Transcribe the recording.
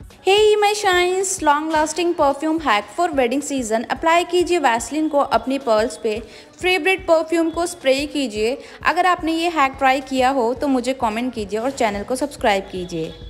Hey my shines long lasting perfume hack for wedding season. Apply कीजिए Vaseline को अपनी pearls पे, favourite perfume को स्प्रे कीजिए। अगर आपने ये हैक ट्राई किया हो तो मुझे कमेंट कीजिए और चैनल को सब्सक्राइब कीजिए।